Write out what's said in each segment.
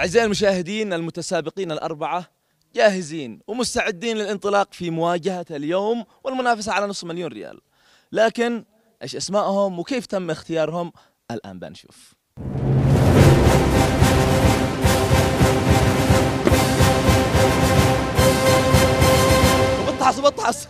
أعزائي المشاهدين، المتسابقين الأربعة جاهزين ومستعدين للانطلاق في مواجهة اليوم والمنافسة على نصف مليون ريال. لكن إيش أسمائهم وكيف تم اختيارهم الآن بنشوف. بطحس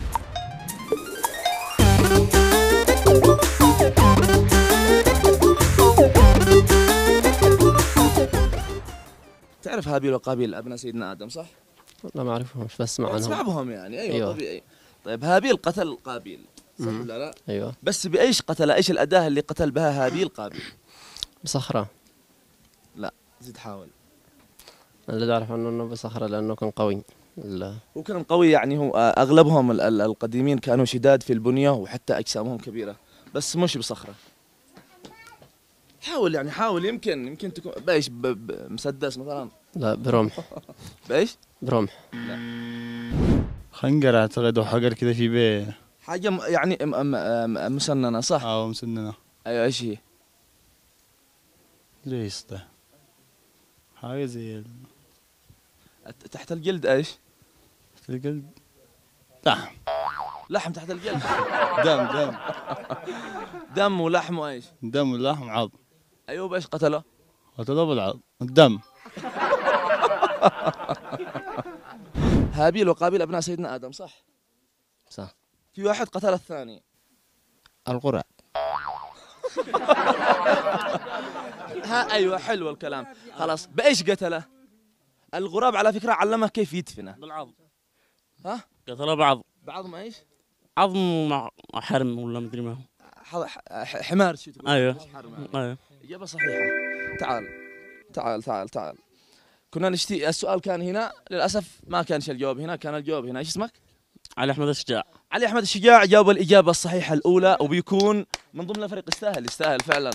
تعرف هابيل وقابيل أبناء سيدنا آدم صح؟ لا ما أعرفهم، مش بسمع عنهم. اسمع بهم يعني. أيوة طبيعي. طيب هابيل قتل قابيل صح ولا لا؟ أيوة. بس بأيش قتل؟ إيش الأداة اللي قتل بها هابيل قابيل؟ بصخرة. لا زيد حاول. أنا اللي أعرف عنه إنه بصخرة لأنه كان قوي. هو كان قوي يعني. هو أغلبهم القديمين كانوا شداد في البنية وحتى أجسامهم كبيرة، بس مش بصخرة. حاول يعني، حاول يمكن تكون بايش مسدس مثلا. لا برمح. بايش؟ برمح. لا خنجر اعتقد، وحجر كذا في بيه حاجة يعني مسننة صح؟ مسننة. ايوه ايش هي؟ ليش ده؟ حاجة زي تحت الجلد. ايش؟ تحت الجلد لحم تحت الجلد. دم دم ولحم وايش؟ دم ولحم عظم. ايوه بايش قتله؟ قتله بالعظم الدم. هابيل وقابيل ابناء سيدنا ادم صح؟ صح. في واحد قتل الثاني. القرع. ايوه حلو الكلام. خلاص بايش قتله؟ الغراب على فكرة علمه كيف يدفنه. بالعظم. ها؟ قتله بعظم. بعظم ايش؟ عظم مع حرم ولا مدري ما هو. حمار شو تقول؟ ايوه ايوه. إجابة صحيحة. تعال. كنا نشتي. السؤال كان هنا، للأسف ما كانش الجواب هنا، كان الجواب هنا. ايش اسمك؟ علي أحمد الشجاع. علي أحمد الشجاع جاوب الإجابة الصحيحة الأولى، وبيكون من ضمن الفريق. يستاهل فعلا.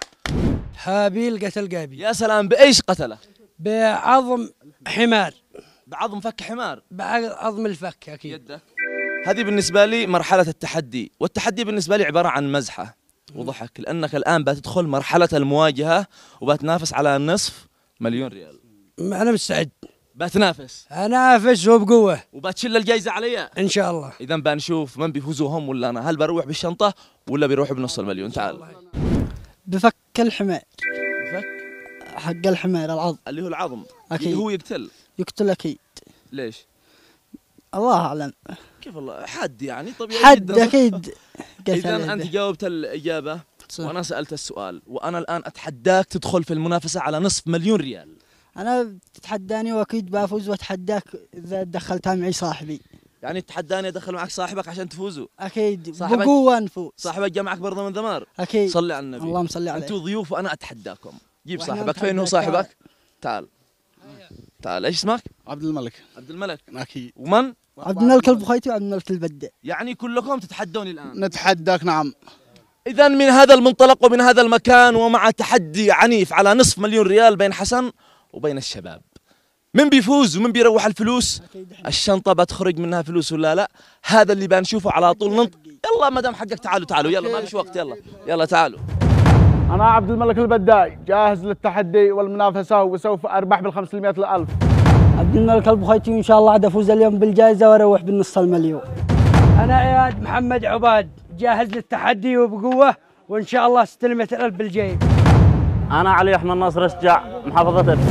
هابيل قتل قابيل. يا سلام. بإيش قتله؟ بعظم حمار. بعظم فك حمار. بعظم الفك أكيد. يده. هذه بالنسبة لي مرحلة التحدي، والتحدي بالنسبة لي عبارة عن مزحة وضحك، لأنك الآن بتدخل مرحلة المواجهة وبتنافس على نصف مليون ريال. أنا مستعد. بتنافس. أنافس وبقوة. وبتشيل الجائزة علي إن شاء الله. إذا بنشوف من بيفوزوا هم ولا أنا. هل بروح بالشنطة ولا بيروح بنص المليون؟ تعال. بفك الحمار. بفك حق الحمار العظم اللي هو العظم. أكيد. هو يقتل أكيد. ليش؟ الله أعلم. كيف الله؟ حد يعني طبيعي حد جدا. أكيد. إذا أنت جاوبت الإجابة صح. وأنا سألت السؤال، وأنا الآن أتحداك تدخل في المنافسة على نصف مليون ريال. أنا تتحداني وأكيد بفوز، وأتحداك إذا دخلتها معي صاحبي. يعني تحداني أدخل معك صاحبك عشان تفوزوا؟ أكيد. صاحبك بقوة نفوز. صاحبك جاء معك برضه من ذمار؟ أكيد. صلي على النبي. اللهم صل عليه. أنتوا ضيوف وأنا أتحداكم. جيب وإحنا صاحبك. فين هو نتحداك. صاحبك؟ تعال. إيش اسمك؟ عبد الملك. عبد الملك. أكيد. ومن؟ عبد الملك البخيتي وعبد الملك البدة. يعني كلكم تتحدوني الآن. نتحداك. نعم. إذا من هذا المنطلق ومن هذا المكان، ومع تحدي عنيف على نصف مليون ريال بين حسن وبين الشباب، من بيفوز ومن بيروح الفلوس؟ الشنطة بتخرج منها فلوس ولا لا؟ هذا اللي بنشوفه على طول. يلا ما دام حقك تعالوا يلا، ما فيش وقت. يلا تعالوا. أنا عبد الملك البداي جاهز للتحدي والمنافسة، وسوف أربح بال500,000. عبد الملك البخيتي وإن شاء الله عاد أفوز اليوم بالجائزة وأروح بالنص المليون. أنا عياد محمد عباد جاهز للتحدي وبقوة، وإن شاء الله 600,000 بالجيب. أنا علي أحمد ناصر الشجاع، محافظة إربد.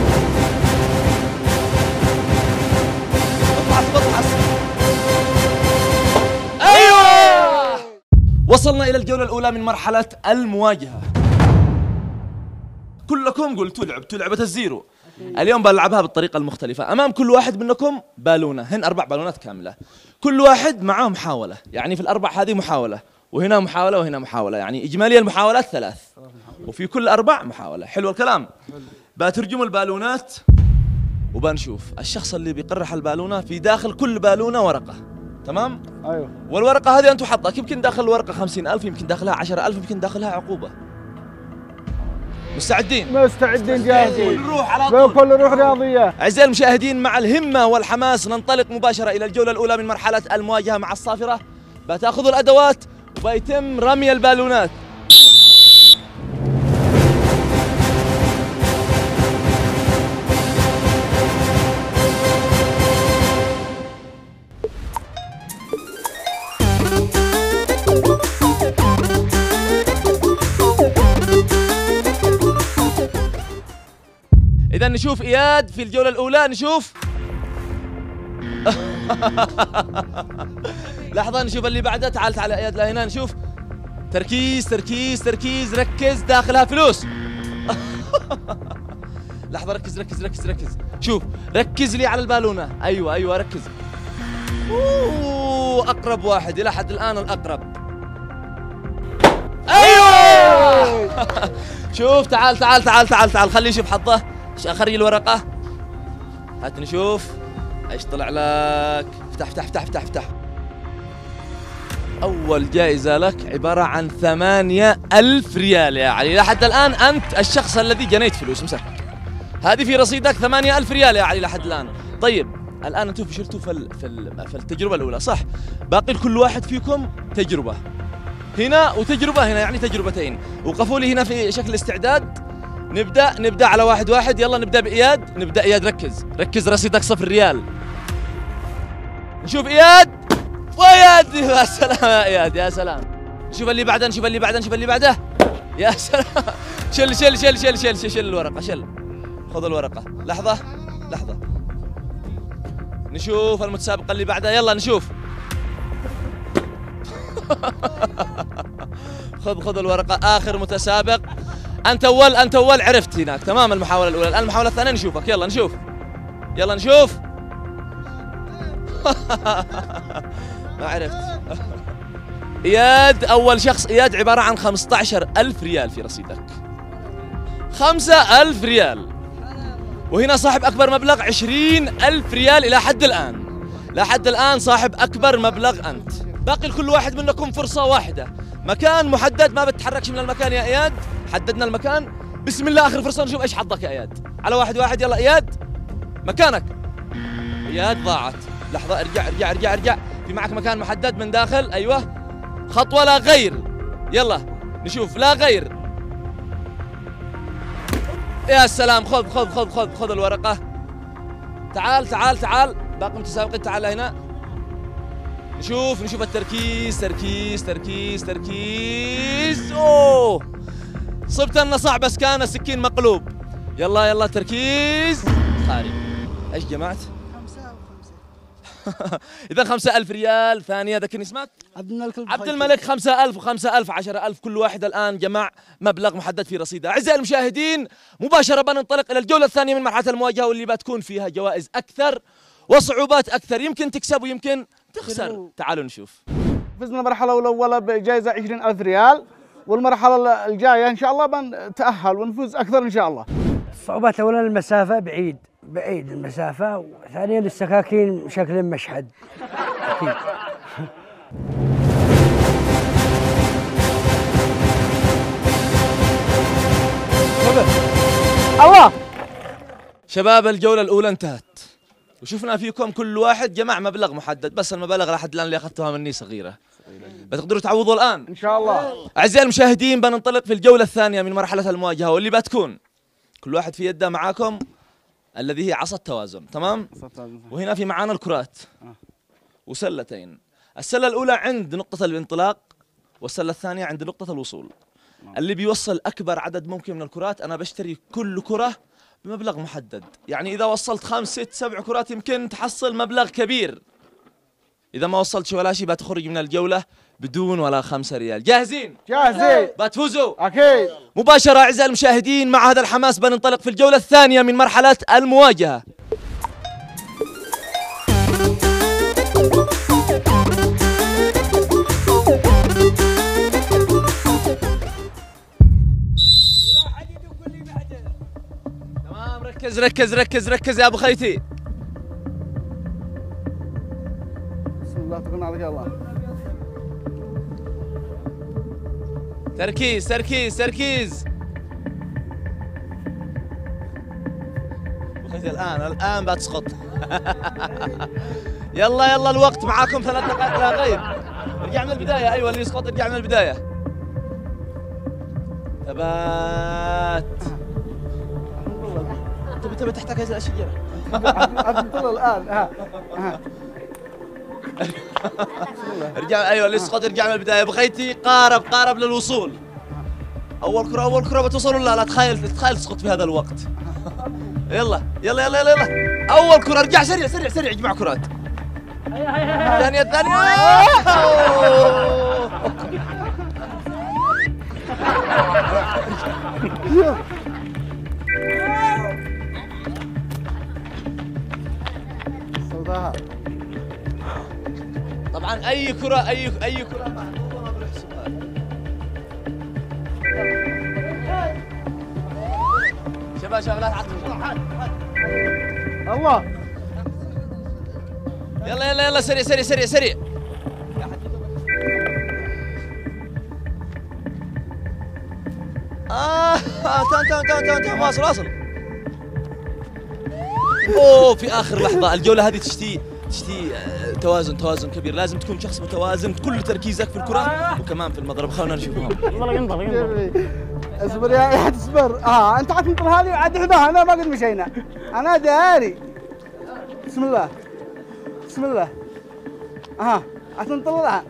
بطحس. أيوه. وصلنا إلى الجولة الأولى من مرحلة المواجهة. كلكم قلتوا لعبتوا لعبة الزيرو. اليوم بلعبها بالطريقة المختلفة. أمام كل واحد منكم بالونة، هن 4 بالونات كاملة. كل واحد معاه محاولة، يعني في الأربع هذه محاولة، وهنا محاولة وهنا محاولة، يعني إجمالي المحاولات 3، وفي كل 4 محاولة. حلو الكلام. بترجموا البالونات وبنشوف الشخص اللي بيقرح البالونة في داخل كل بالونة ورقة. تمام؟ أيوه. والورقة هذه أنتم حطك، يمكن داخل الورقة 50,000، يمكن داخلها 10,000، يمكن داخلها عقوبة. مستعدين جاهزين. نروح على طول. بكل روح رياضية. أعزائي المشاهدين، مع الهمة والحماس ننطلق مباشرة إلى الجولة الأولى من مرحلة المواجهة مع الصافرة. بتاخذوا الأدوات وبيتم رمي البالونات. إذا نشوف إياد في الجولة الأولى نشوف لحظة نشوف اللي بعده. تعال تعال إياد لهنا نشوف. تركيز تركيز تركيز، ركز داخلها فلوس. لحظة ركز ركز ركز ركز، شوف ركز لي على البالونة. أيوة أيوة ركز. أوه أقرب واحد إلى حد الآن الأقرب. أيوة. شوف تعال تعال تعال تعال تعال خليه يشوف حظه. خرج الورقة، هات نشوف ايش طلع لك. افتح افتح افتح افتح افتح. أول جائزة لك عبارة عن 8000 ريال يا علي. لحد الآن أنت الشخص الذي جنيت فلوس مسك. هذه في رصيدك 8000 ريال يا علي لحد الآن. طيب الآن أنتم فشلتوا في التجربة الأولى صح؟ باقي لكل واحد فيكم تجربة هنا وتجربة هنا، يعني تجربتين. وقفوا لي هنا في شكل استعداد. نبدأ على واحد واحد. يلا نبدأ بإياد. نبدأ إياد، ركز ركز، رصيدك 0 ريال. نشوف إياد وإياد. يا سلام يا إياد يا سلام. نشوف اللي بعده نشوف اللي بعده نشوف اللي بعده. يا سلام. شل شل شل شل شل شل, شل الورقة شل. خذ الورقة. لحظة لحظة. نشوف المتسابق اللي بعده. يلا نشوف. خذ الورقة. آخر متسابق. أنت أول عرفت هناك تمام المحاولة الأولى. الآن المحاولة الثانية نشوفك. يلا نشوف. يلا نشوف. ما عرفت. إياد أول شخص. إياد عبارة عن 15000 ريال في رصيدك. 5000 ريال. وهنا صاحب أكبر مبلغ 20000 ريال إلى حد الآن. لحد الآن صاحب أكبر مبلغ أنت. باقي لكل واحد منكم فرصة واحدة. مكان محدد، ما بتتحركش من المكان يا إياد. حددنا المكان. بسم الله آخر فرصة نشوف إيش حظك يا إياد. على واحد واحد. يلا إياد مكانك. إياد ضاعت. لحظة ارجع ارجع ارجع ارجع. في معك مكان محدد من داخل. أيوة خطوة لا غير. يلا نشوف لا غير. يا سلام. خذ الورقة. تعال تعال تعال. باقي متسابقين تعال هنا. نشوف التركيز تركيز تركيز تركيز. اوه صبت انه صعب بس كان السكين مقلوب. يلا تركيز. خارج. ايش جمعت؟ 5 إذا 5000 ريال. ثانية ذكرني اسمك؟ عبد الملك. 5000 و5000 10,000. كل واحد الآن جمع مبلغ محدد في رصيده. أعزائي المشاهدين مباشرة بننطلق إلى الجولة الثانية من مرحلة المواجهة، واللي بتكون فيها جوائز أكثر وصعوبات أكثر. يمكن تكسب ويمكن تخسر. تعالوا نشوف. فزنا المرحلة الأولى بجائزة 20000 ريال، والمرحلة الجاية إن شاء الله بنتأهل ونفوز أكثر إن شاء الله. الصعوبات أولا المسافة بعيد المسافة، وثانيا السكاكين شكل مشحد أكيد. الله. شباب الجولة الأولى انتهت، وشفنا فيكم كل واحد جمع مبلغ محدد، بس المبالغ لحد الآن اللي أخذتوها مني صغيرة. بتقدروا تعوضوا الآن إن شاء الله. أعزائي المشاهدين بننطلق في الجولة الثانية من مرحلة المواجهة، واللي بتكون كل واحد في يده معاكم الذي هي عصا التوازن. تمام؟ وهنا في معانا الكرات وسلتين. السلة الأولى عند نقطة الانطلاق، والسلة الثانية عند نقطة الوصول. اللي بيوصل أكبر عدد ممكن من الكرات أنا بشتري كل كرة بمبلغ محدد. يعني إذا وصلت 5 6 7 كرات يمكن تحصل مبلغ كبير. إذا ما وصلت ولا شيء بتخرج من الجولة بدون ولا 5 ريال. جاهزين؟ جاهزين. بتفوزوا؟ أكيد. مباشرة أعزائي المشاهدين مع هذا الحماس بننطلق في الجولة الثانية من مرحلة المواجهة. تمام، ركز ركز ركز ركز يا أبو خيتي. بسم الله تقولنا عليك الله. تركيز تركيز تركيز. الآن بتسقط. يلا الوقت معاكم 3 دقائق لا غير. ارجع من البداية. أيوة اللي يسقط ارجع من البداية. ثبات. تبي تحتاج هذه الأشجار. أنطلع الآن. ارجع. أيوة اللي يسقط ارجع من البداية. بغيتي قارب للوصول. أول كرة بتوصل ولا لا؟ تخيل تسقط في هذا الوقت. يلا يلا يلا يلا يلا. اول كره ارجع سريع سريع سريع اجمع كرات. الثانيه الثانيه. طبعا اي كره اي كره محظوظه ما بنحسبها. شباب شباب لا تعطوا. الله يلا يلا يلا سريع سريع سريع سريع. تم واصل واصل. اوه في اخر لحظه. الجوله هذه تشتي توازن كبير. لازم تكون شخص متوازن، كل تركيزك في الكره وكمان في المضرب. خلونا نشوفهم. اصبر يا تصبر. انت عاد تنطر هذه وعاد حذاها. انا ما قد مشينا. انا داري. بسم الله بسم الله. عاد تنطر لها.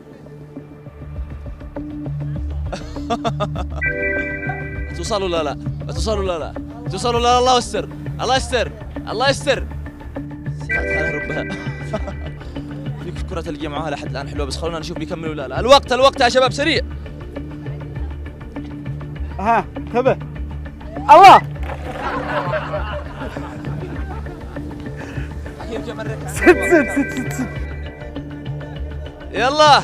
توصلوا لا لا توصلوا لا لا توصلوا لا. الله يستر الله يستر الله يستر. هذا ربها. فيك الكرة اللي معاها لحد الآن حلوة، بس خلونا نشوف بيكملوا لا لا. الوقت يا شباب سريع. انتبه. الله ست يلا.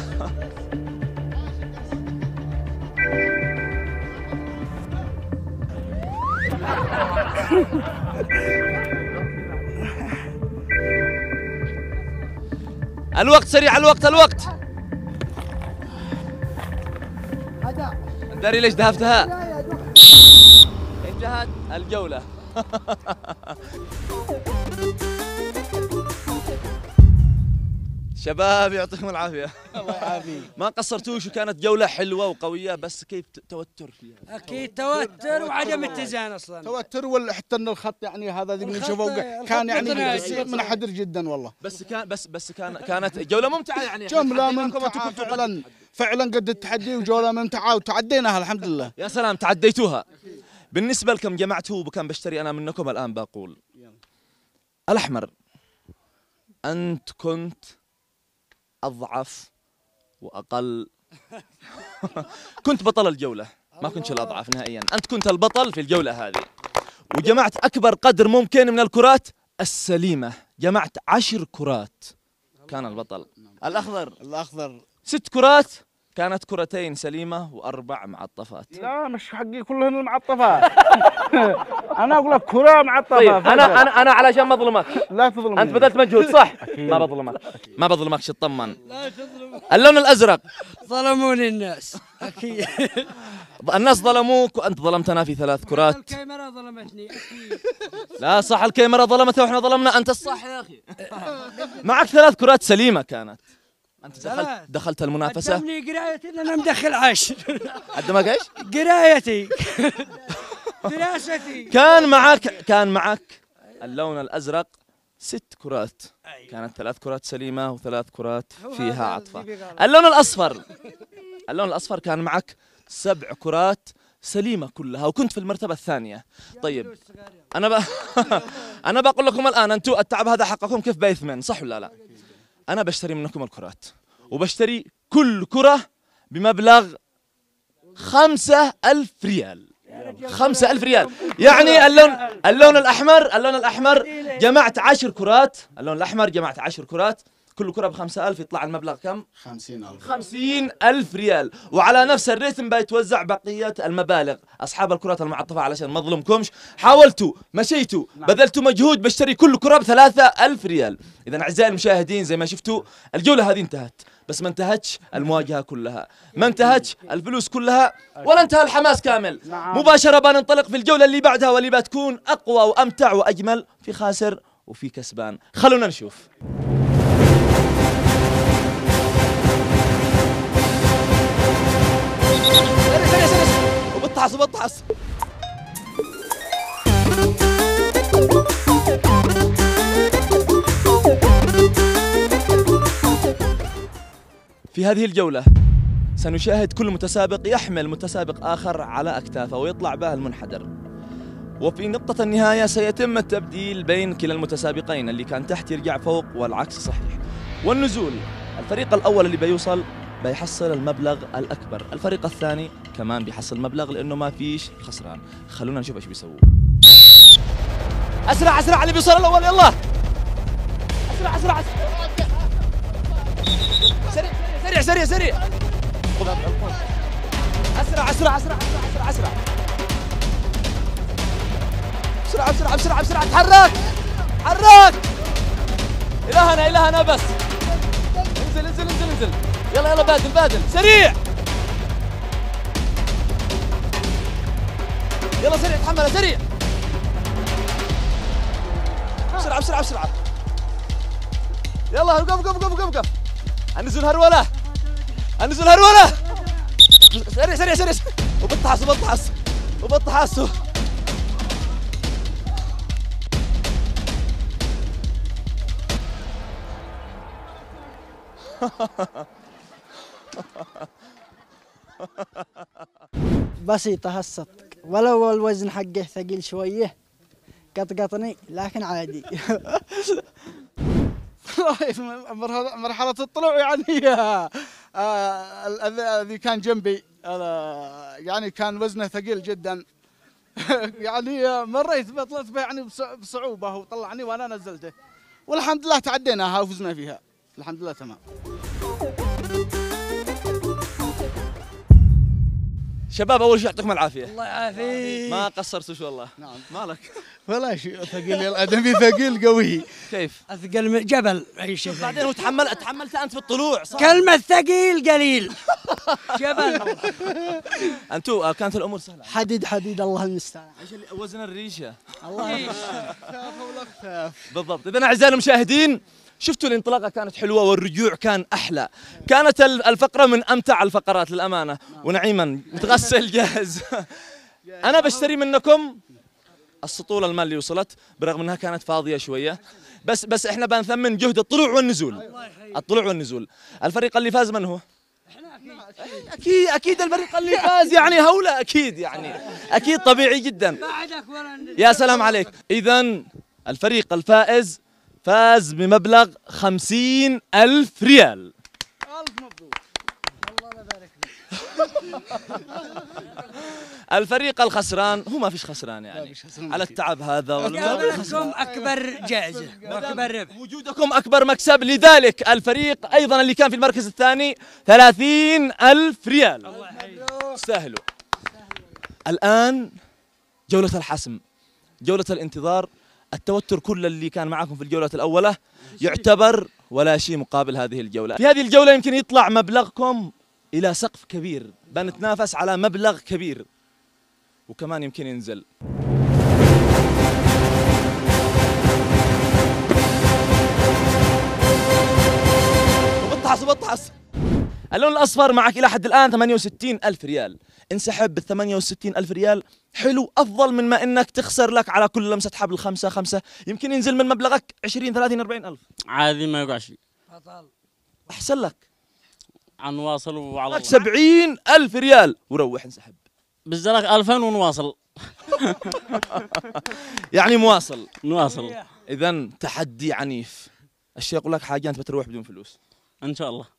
الوقت سريع. الوقت داري ليش دهفتها؟ انتهت الجولة. شباب يعطيكم العافية. الله يعافيك. ما قصرتوش وكانت جولة حلوة وقوية، بس كيف توتر فيها. اكيد توتر وعدم اتزان اصلا. توتر وحتى ان الخط يعني هذا اللي نشوفه كان يعني منحدر جدا والله. بس كانت جولة ممتعة يعني. جولة ممتعة فعلا قد التحدي وجولة ممتعة وتعديناها الحمد لله. يا سلام تعديتوها. بالنسبة لكم جمعتوا وكان بشتري أنا منكم الآن بقول الأحمر أنت كنت أضعف وأقل. كنت بطل الجولة، ما كنت الأضعف نهائيا. أنت كنت البطل في الجولة هذه وجمعت أكبر قدر ممكن من الكرات السليمة. جمعت 10 كرات، كان البطل. الأخضر 6 كرات، كانت كرتين سليمة و4 معطفات. لا مش حقي كلهن المعطفات. أنا أقول لك كرة معطفة. طيب أنا علشان ما أظلمك. لا تظلمني. أنت بذلت مجهود صح؟ ما بظلمك. ما بظلمك اطمن. لا تظلمك. اللون الأزرق ظلموني الناس. أكيد. الناس ظلموك وأنت ظلمتنا في 3 كرات. الكاميرا ظلمتني أكيد. لا صح، الكاميرا ظلمتها وإحنا ظلمنا. أنت الصح يا أخي. معك 3 كرات سليمة كانت. أنت دخلت المنافسة. قدمني قرايتي إن أنا مدخل 10. قدمك إيش؟ قرايتي. دراستي. كان معك اللون الأزرق 6 كرات. كانت 3 كرات سليمة و3 كرات فيها عطفة. اللون الأصفر كان معك 7 كرات سليمة كلها وكنت في المرتبة الثانية. طيب أنا بقول لكم الآن أنتم التعب هذا حقكم كيف بيثمن، صح ولا لا؟ أنا بشتري منكم الكرات وبشتري كل كرة بمبلغ 5000 ريال. 5000 ريال يعني اللون الأحمر جمعت 10 كرات. اللون الأحمر جمعت 10 كرات، كل كرة ب5000 يطلع المبلغ كم؟ 50,000 ريال. وعلى نفس الريتم بيتوزع بقية المبالغ. أصحاب الكرات المعطفة علشان ما أظلمكمش حاولتوا مشيتوا بذلتوا مجهود بشتري كل كرة ب3000 ريال. إذا أعزائي المشاهدين زي ما شفتوا الجولة هذه انتهت، بس ما انتهتش المواجهة كلها، ما انتهتش الفلوس كلها، ولا انتهى الحماس كامل. مباشرة بننطلق في الجولة اللي بعدها واللي بتكون أقوى وأمتع وأجمل، في خاسر وفي كسبان. خلونا نشوف. وبطحس في هذه الجولة سنشاهد كل متسابق يحمل متسابق آخر على أكتافه ويطلع به المنحدر. وفي نقطة النهاية سيتم التبديل بين كلا المتسابقين، اللي كان تحت يرجع فوق والعكس صحيح. والنزول، الفريق الأول اللي بيوصل بيحصل المبلغ الأكبر، الفريق الثاني كمان بيحصل مبلغ لأنه ما فيش خسران. خلونا نشوف ايش بيسووا. أسرع أسرع اللي بيوصل الأول، يلا أسرع أسرع سريع سريع سريع سريع أسرع أسرع أسرع أسرع أسرع بسرعة بسرعة بسرعة بسرعة، تحرك تحرك، إلهنا إلهنا بس، انزل انزل انزل انزل، يلا يلا بادل بادل سريع، يلا سريع تحمل سريع، بسرعة بسرعة بسرعة، يلا وقف وقف وقف وقف، النزول هرولة النزول هرولة، سريع سريع سريع وبالطحس وبالطحس وبالطحس بسيطة هالصدق، ولو الوزن حقه ثقيل شوية قطقطني لكن عادي. مرحلة الطلوع يعني الذي كان جنبي يعني كان وزنه ثقيل جدا. يعني مريت طلعت به يعني بصعوبة وطلعني وانا نزلته، والحمد لله تعديناها وفزنا فيها الحمد لله تمام. شباب اول شيء يعطيكم العافيه. الله يعافيك. ما قصرتوش والله. نعم. مالك؟ ولا شيء ثقيل، الادمي ثقيل قوي. كيف؟ اثقل من جبل اي شيء. بعدين هو تحملت انت في الطلوع صح؟ كلمة ثقيل قليل. جبل. انتو كانت الامور سهله. حديد حديد الله المستعان. ايش اللي وزن الريشه؟ الله بالضبط. اذا اعزائي المشاهدين شفتوا الانطلاقه كانت حلوه والرجوع كان احلى، كانت الفقره من امتع الفقرات للامانه، ونعيما متغسل جاهز. انا بشتري منكم السطول المال اللي وصلت برغم انها كانت فاضيه شويه، بس احنا بنثمن جهد الطلوع والنزول. الطلوع والنزول. الفريق اللي فاز من هو؟ اكيد الفريق اللي فاز يعني هوله، اكيد يعني اكيد طبيعي جدا. يا سلام عليك. اذا الفريق الفائز فاز بمبلغ 50,000 ريال. ألف مبروك. الله يبارك فيك. الفريق الخسران هو ما فيش خسران يعني على التعب هذا وجودكم اكبر جائزة واكبر ربح. وجودكم اكبر مكسب، لذلك الفريق ايضا اللي كان في المركز الثاني 30,000 ريال. تستاهلوا. الان جولة الحسم، جولة الانتظار، التوتر كل اللي كان معكم في الجولة الأولى يعتبر ولا شيء مقابل هذه الجولة. في هذه الجولة يمكن يطلع مبلغكم إلى سقف كبير، بنتنافس على مبلغ كبير وكمان يمكن ينزل. وبطحس اللون الأصفر معك إلى حد الآن 68,000 ريال. انسحب بال 68,000 ريال، حلو، أفضل من ما إنك تخسر لك على كل لمسة حبل 5 يمكن ينزل من مبلغك 20 30 40 ألف. عادي ما يقع شيء. أحسن لك نواصل وعلى الله. 70,000 ريال وروح انسحب. بالزلك 2000 ونواصل. يعني مواصل. نواصل. إذا تحدي عنيف. الشيء يقول لك حاجة أنت بتروح بدون فلوس. إن شاء الله.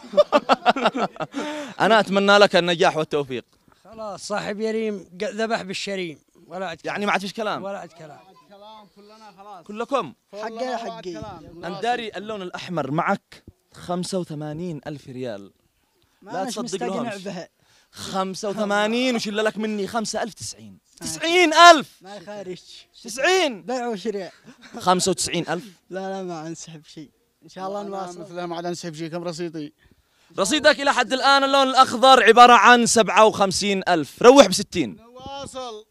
أنا أتمنى لك النجاح والتوفيق. خلاص صاحب يريم ذبح بالشريم ولا عاد يعني ما عاد فيش كلام. ولا عاد كلام. كلنا خلاص. كلكم. حقي حقي. أنت داري اللون الأحمر معك 85,000 ريال. ما أناش مستقنع بها. 85 وش إلا لك مني 5,000 90. 90,000. ما يخارج. 90. بيع وشراء. 95,000. لا ما انسحب شيء. ان شاء الله نواصل. مثلها ما عاد انسحب شيء. كم رصيدي؟ رصيدك إلى حد الآن اللون الأخضر عبارة عن 57,000. روح ب60. نواصل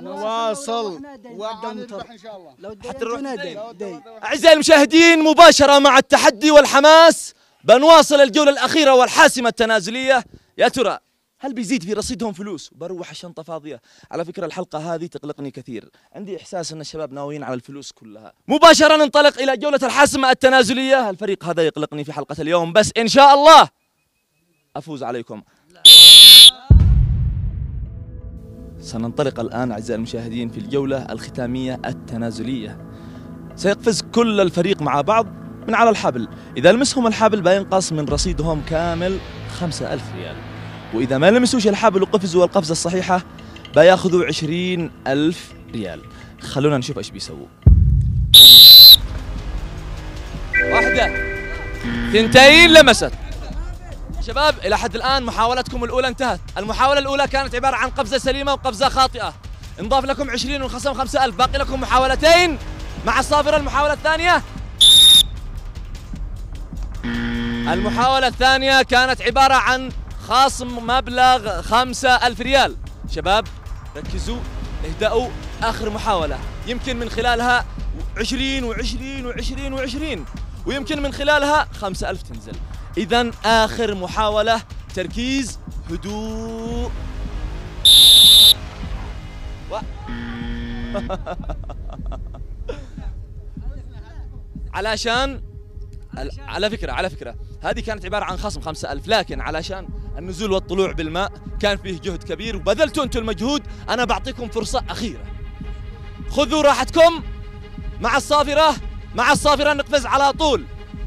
ونربح ان شاء الله. لو حتى نروح دي. أعزائي المشاهدين مباشرة مع التحدي والحماس بنواصل الجولة الأخيرة والحاسمة التنازلية. يا ترى هل بيزيد في رصيدهم فلوس وبروح الشنطة فاضية؟ على فكرة الحلقة هذه تقلقني كثير، عندي إحساس أن الشباب ناويين على الفلوس كلها. مباشرة ننطلق إلى جولة الحاسمة التنازلية. الفريق هذا يقلقني في حلقة اليوم، بس إن شاء الله أفوز عليكم. سننطلق الآن أعزائي المشاهدين في الجولة الختامية التنازلية. سيقفز كل الفريق مع بعض من على الحبل، إذا لمسهم الحبل بينقص من رصيدهم كامل 5000 ريال، وإذا ما لمسوش الحبل وقفزوا القفزة الصحيحة بياخذوا 20,000 ريال. خلونا نشوف ايش بيسووا. 1 2 لمست. شباب إلى حد الآن محاولتكم الأولى انتهت. المحاولة الأولى كانت عبارة عن قفزة سليمة وقفزة خاطئة، انضاف لكم 20 وانخصم 5000. باقي لكم محاولتين مع الصافرة. المحاولة الثانية، المحاولة الثانية كانت عبارة عن خصم مبلغ 5000 ريال. شباب ركزوا، اهدأوا، آخر محاولة يمكن من خلالها 20 و20 و20 و20، ويمكن من خلالها 5000 تنزل. إذن آخر محاولة، تركيز، هدوء. علشان على فكرة هذه كانت عبارة عن خصم 5000، لكن علشان النزول والطلوع بالماء كان فيه جهد كبير وبذلتوا أنتم المجهود. أنا بعطيكم فرصة أخيرة، خذوا راحتكم مع الصافرة. مع الصافرة نقفز على طول.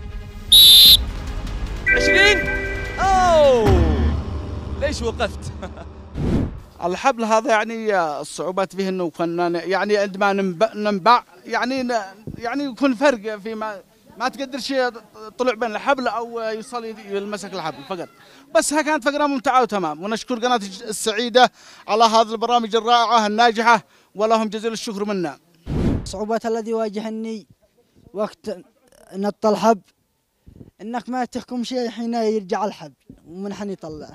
20. أوه ليش وقفت؟ الحبل هذا يعني الصعوبات فيه انه كنا يعني عندما ننبع يعني يكون فرق في ما تقدر شيء طلع بين الحبل او يصل يلمسك الحبل فقط. بس ها كانت فقره ممتعه وتمام، ونشكر قناه السعيده على هذه البرامج الرائعه الناجحه، ولهم جزيل الشكر منا. الصعوبات الذي واجهني وقت نط الحب انك ما تحكم شيء حين يرجع الحب ومن حين يطلعه.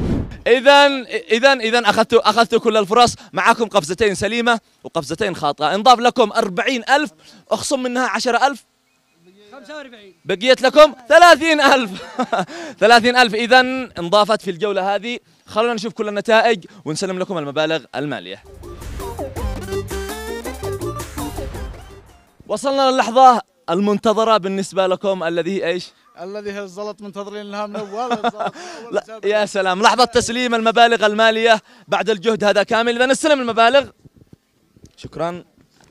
إذا أخذتوا كل الفرص. معكم قفزتين سليمة وقفزتين خاطئة، انضاف لكم 40,000، اخصم منها 10,000، 45 بقيت لكم 30,000. 30,000 إذا انضافت في الجولة هذه. خلونا نشوف كل النتائج ونسلم لكم المبالغ المالية. وصلنا للحظة المنتظرة بالنسبة لكم، الذي هي ايش؟ الذي هي الزلط، منتظرين لها من اول. يا سلام، لحظة تسليم المبالغ المالية بعد الجهد هذا كامل. إذا نستلم المبالغ. شكرا.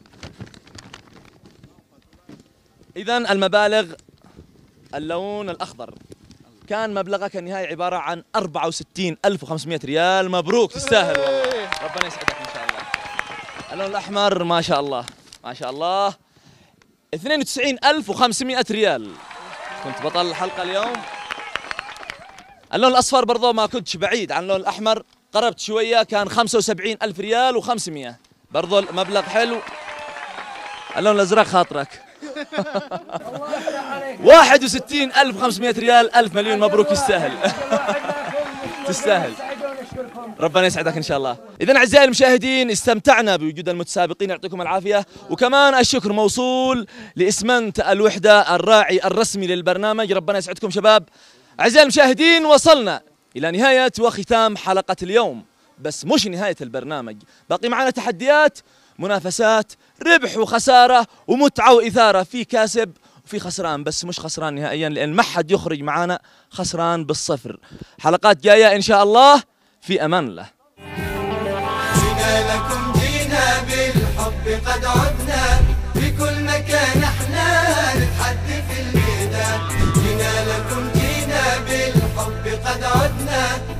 إذا المبالغ، اللون الأخضر كان مبلغك النهائي عبارة عن 64,500 ريال. مبروك، تستاهل والله، ربنا يسعدك إن شاء الله. اللون الأحمر ما شاء الله ما شاء الله 92,500 ريال. كنت بطل الحلقة اليوم. اللون الأصفر برضو ما كنتش بعيد عن اللون الأحمر، قربت شوية، كان 75,000 ريال و500، برضو مبلغ حلو. اللون الأزرق خاطرك. 61,500 ريال. 1000 مليون مبروك، يستاهل. تستاهل، ربنا يسعدك إن شاء الله. إذن أعزائي المشاهدين استمتعنا بوجود المتسابقين، يعطيكم العافية، وكمان الشكر موصول لإسمنت الوحدة الراعي الرسمي للبرنامج. ربنا يسعدكم شباب. أعزائي المشاهدين وصلنا إلى نهاية وختام حلقة اليوم، بس مش نهاية البرنامج، باقي معنا تحديات، منافسات، ربح وخسارة ومتعة وإثارة، في كاسب وفي خسران، بس مش خسران نهائيا لأن ما حد يخرج معنا خسران بالصفر. حلقات جاية إن شاء الله، في أمان الله. جينا لكم، جينا بالحب، قد عدنا في كل مكان، احنا نتحدي في الميدان. جينا لكم، جينا بالحب، قد عدنا